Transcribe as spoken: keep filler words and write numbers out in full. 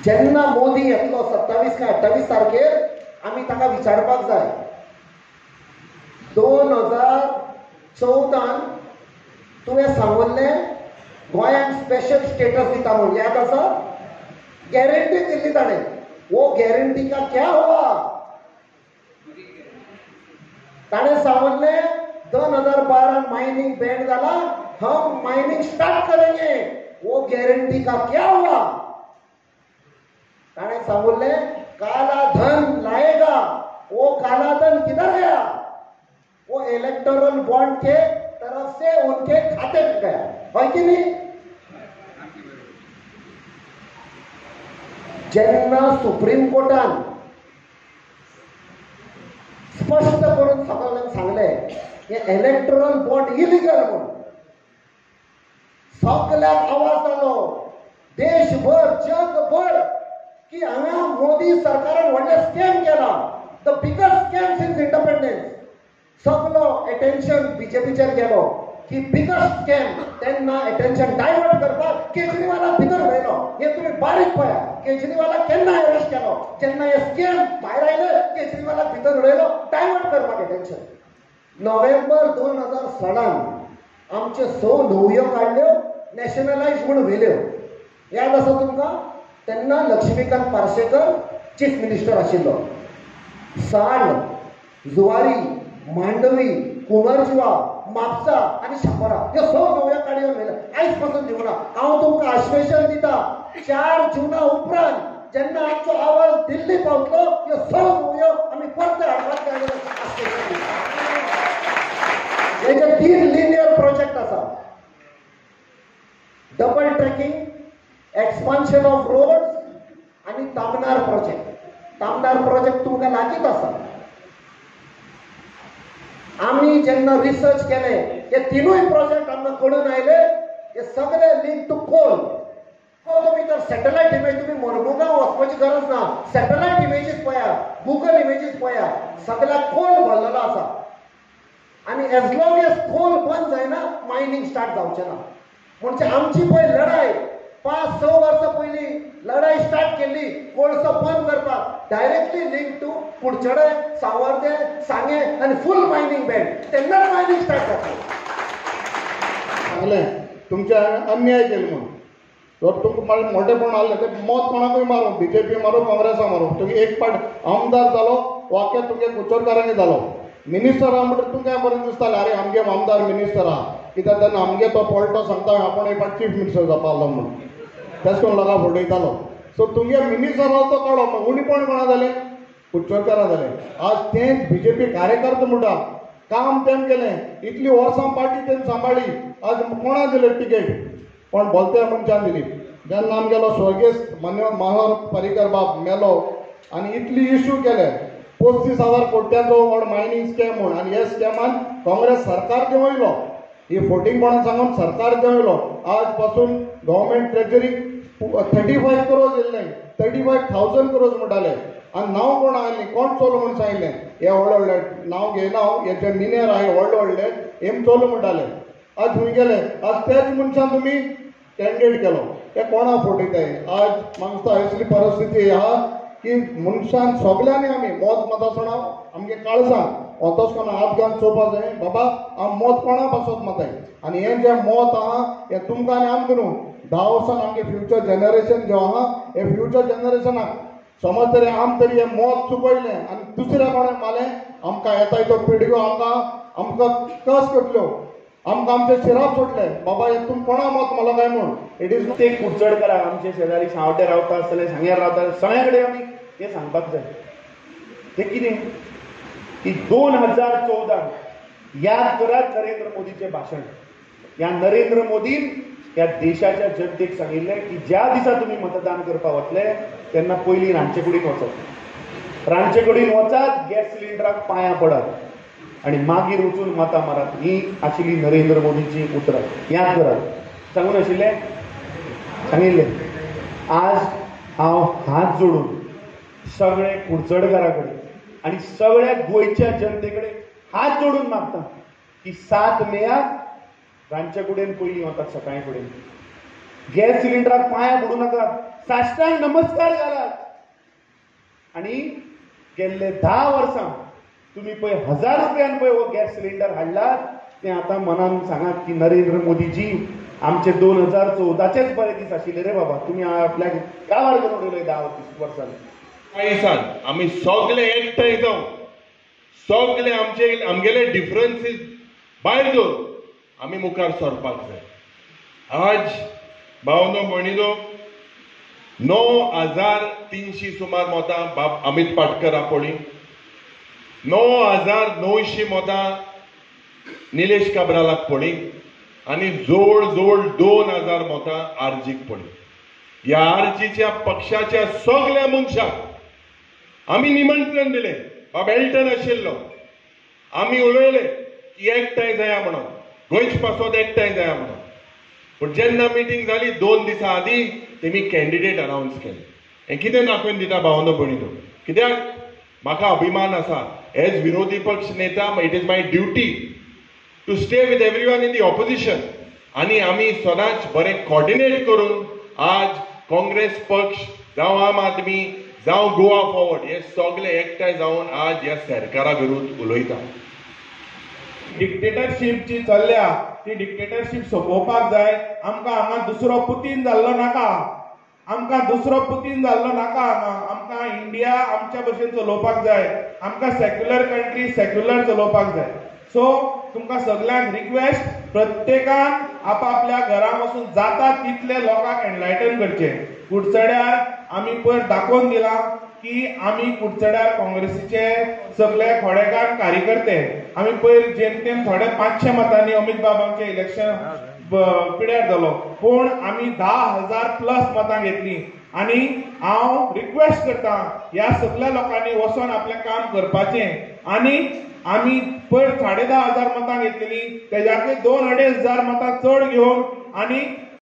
जेन्ना मोदी येतलो सत्तावीस काय अठ्ठावीस तारखेर आमी ताका विचारपाक जाय दोन हजार चौदान तुवें सांगल्लें गोंयांक स्पेशल स्टेटस दिता म्हणून याद आसा गॅरंटी दिल्ली ताणें वो गॅरंटी का क्या हुआ ताणें सांगल्लें दोन हजार बारह माइनिंग बैन जाला हम माइनिंग स्टार्ट करेंगे वो गारंटी का क्या हुआ ताने सांगले काला धन लाएगा वो काला धन किधर गया वो इलेक्टोरल बॉन्ड के तरफ से उनके खाते में गया है कि नहीं जेन्ना सुप्रीम कोर्टान स्पष्ट करून सगळ्यांक सांगले हे इलेक्टोरल बॉन्ड इलिगल म्हणून सगळ्याक आवाज आलो देशभर जगभर की हांगा मोदी सरकारान व्हडले स्कॅम केला the biggest scam since independence सगळो अटेन्शन बीजेपीचेर गेलो की बिगेस्ट स्कॅम तेन्ना अटेन्शन डायवर्ट करपाक केजरीवालाक भितर उडयलो हे तुमी बारीक पळया केजरीवालाक केन्ना अरेस्ट केलो जेन्ना हे स्कॅम भायर आयले केजरीवालाक भितर उडयलो डायवर्ट करपाक अटेन्शन नोव्हेंबर दोन हजार सोळान आमचे स न्हंयो काडल्यो नॅशनलायज म्हणून व्हेल्यो याद आसा तुमकां तेन्ना लक्ष्मीकांत पार्सेकर चीफ मिनिस्टर आशिल्लो सांड जुवारी मांडवी कुमारजुवा म्हापसा आनी शापोरा ह्यो स न्हंयो काडयो व्हेल्यो आयज पासून दिवना हांव तुमकां आश्वेशन दिता चार जुना उपरांत जेन्ना आमचो आवाज दिल्ली पावतलो ह्यो स न्हंयो आमी परते हाडपाक आश्वेशन दिता हेचे तीन लिनियर प्रोजेक्ट आसा double tracking expansion of roads आणि तामनार प्रोजेक्ट तामनार प्रोजेक्ट तुमकां लागींच आसा आमी जेन्ना रिसर्च केले हे तिनूय प्रोजेक्ट आमकां कळून आयले हे सगळे लिंक टू कोल तुमी तर सॅटेलायट इमेज तुमी मोरमुगांव वचपाची गरज ना सॅटेलायट इमेजीस पळया गुगल इमेजीस पळया सगळ्याक कोल भरलेलो आसा आणि एज लॉंग एज कोल बंद जायना मायनिंग स्टार्ट जावचें ना म्हणजे आमची पळय लढाय पाच स वर्सां पयलीं लढाई स्टार्ट केली कोळसो बंद करपाक डायरेक्टली लिंक टू कुडचडे सावर्डे सांगे आनी फुल मायनिंग बॅन तेन्नाच मायनिंग स्टार्ट जाता सांगलें तुमचे अन्याय केले म्हणून जर तुमकां मोठेपण आसलें ते मत कोणाकूय मारूं बीजेपी मारूं काँग्रेसा मारूं तुमी एक पाट आमदार जालो वाक्य तुमगे कुचरकारांनी जालो मिनिस्टर आहा म्हणटा तुमकां बरें दिसतालें अरे आमगे आमदार मिनिस्टर आहा कित्याक तेन्ना आमगे तो पळटो सांगता आपूण एक पाट चीफ मिनिस्टर जावपालो म्हणून तेच करून लोकांक फटयतालो सो तुमगे मिनिस्टर तो काडो उणीपण कोणा जालें कुचरकारां जालें आज तेच बीजेपी कार्यकर्ते म्हणटा काम तेम केलें इतली वर्सां पार्टी तेम सांबाळ्ळी आज कोणा दिलें टिकेट पण बोलत्या मनशान दिली जेन्ना आमगेलो स्वर्गीय मान्य मनोहर पर्रीकर बाब मेलो आनी इतली इश्यू केले पस्तीस हजार कोट्यांचो व्हड मायनिंग स्कॅम म्हूण आनी हे स्कॅमान काँग्रेस सरकार देंवयलो ही फोटींगपणां सांगून सरकार देंवयलो आज पासून गव्हर्मेंट ट्रेजरीक थर्टी फायव करोज येयल्ले थर्टी फायव थावजंड करोज म्हणटाले आनी नांव कोण आयलें कोण चोलो म्हूण सांगिल्लें हे व्हडले व्हडले नांव घेयना हांव हेचे मिनेर आहाय व्हडले व्हडले हेम चोलो म्हणटाले आज खंय गेले आज तेच मनशान तुमी कॅन्डिडेट केलो हे कोणा फटयताय आज म्हाका दिसता असली परिस्थिती आहा की मनशान सगळ्यांनी आमी मत मतदासणां आमगे काळजान वतच कोणा हात घालून चोवपाक जाय बाबा हांव मत कोणा पासत माताय आनी हें जें मत आहा हें तुमकां आनी आमकां न्हू धा वर्सान आमगे फ्युचर जनरेशन जें आहा हे फ्युचर जनरेशनाक समज तरी आम तरी हें मत चुकयलें आनी दुसऱ्या कोणें मालें आमकां येताय तो पिडग्यो आमकां आमकां कस करतल्यो आमकां आमचे शिराप सोडले बाबा हे तुम कोणा मत मालो काय म्हूण इट इज ते कुडचडकारा आमचे शेजारी सावटे रावता आसतले सांग्यार रावता सगळ्या कडेन आमी हें सांगपाक जाय ते कितें की दोन हजार चौदा याद करात नरेंद्र मोदीचें भाशण ह्या नरेंद्र मोदीन ह्या देशाच्या जनतेक सांगिल्लें की ज्या दिसा तुमी मतदान करपाक वतले तेन्ना पयलीं रांदचे कुडीन वचत रांदचे कुडीन वचात गॅस सिलिंडराक पांयां पडात आनी मागीर वचून मतां मारात ही आशिल्ली नरेंद्र मोदीची उतरां याद करात सांगून आशिल्लें सांगिल्लें आज हांव हात जोडून सगळे कुडचडकारा कडेन आनी सगळ्या गोंयच्या जनते कडेन हात जोडून मागता की सात मेयाक रांदचे कुडीन पयलीं वतात सकाळी फुडें गॅस सिलिंडराक पांया पडू नाकात, साश्टांग नमस्कार घालात. आणि गेल्ले धा वर्सां तुम्ही पळय हजार रुपयान पळय हो गॅस सिलिंडर हाडलात, ते आता मनान सांगात की नरेंद्र मोदीजी आमचे दोन हजार चौदाचेच बरे दीस आशिल्ले रे बाबा, तुम्ही आपल्याक गावार करून उडयले धा वर्सांनी. दिसान आमी सगळे एकठांय जावन सगळे आमचे आमगेले डिफरन्सीस भायर दवरून आमी मुखार सरपाक जाय. आज भावनो भयणीनो णव हजार तिनशी सुमार मतां बाब अमित पाटकर आपणी, णव हजार णवशी मतां निलेश काब्रालाक पडी आनी जवळ जवळ दोन हजार मतां आरजीक पडी. ह्या आरजीच्या पक्षाच्या सगळ्या मनशाक आमी निमंत्रण दिलें. बाब एल्टन आशिल्लो, आमी उलयले की एकठांय जाया म्हणून, गोंयचे पासत एकठांय जाया म्हणून. पूण जेन्ना मिटींग जाली दोन दिसां आदीं तेमी कॅन्डिडेट अनावन्स केले. हें कितें दाखोवन दिता भावनो भयणीनो? कित्याक म्हाका अभिमान आसा एज विरोधी पक्ष नेता, it is my duty to stay with everyone in the opposition. आनी आमी सदांच बरें कॉर्डिनेट करून आज काँग्रेस पक्ष जावं आम आदमी जावं गोवा फॉरवर्ड हे सगळे एकठांय जावन आज ह्या सरकारा विरुद्ध उलयता. डिक्टेटरशीप जी चल्ल्या ती डिक्टेटरशीप सोंपोवपाक जाय. आमकां हांगा दुसरो पुतीन जाल्लो नाका, आमकां दुसरो पुतीन जाल्लो नाका. हांगा आमकां इंडिया आमच्या भशेन चलोवपाक जाय. आमकां सेक्युलर कंट्री सेक्युलर चलोवपाक जाय. सो तुमकां सगळ्यांक रिक्वेस्ट, प्रत्येकान आपापल्या घरां वचून जाता तितले लोकांक एनलायटन करचें. कुडचड्यार आमी पयर दाखोवन दिलां की आमी कुडचड्यार काँग्रेसीचे सगळे खोडेकार कार्यकर्ते. आमी पयर जेमतेम थोडे पांचशे मतांनी अमित बाबांचे इलेक्शन पिड्यार जालो, पूण आमी धा हजार प्लस मतां घेतली. आनी हांव रिक्वेस्ट करता ह्या सगळ्या लोकांनी वचून आपलें काम करपाचें. आनी आमी पयर साडे धा हजार मतां घेतलेली, तेज्याकय दोन अडेज हजार मतां चड घेवन आनी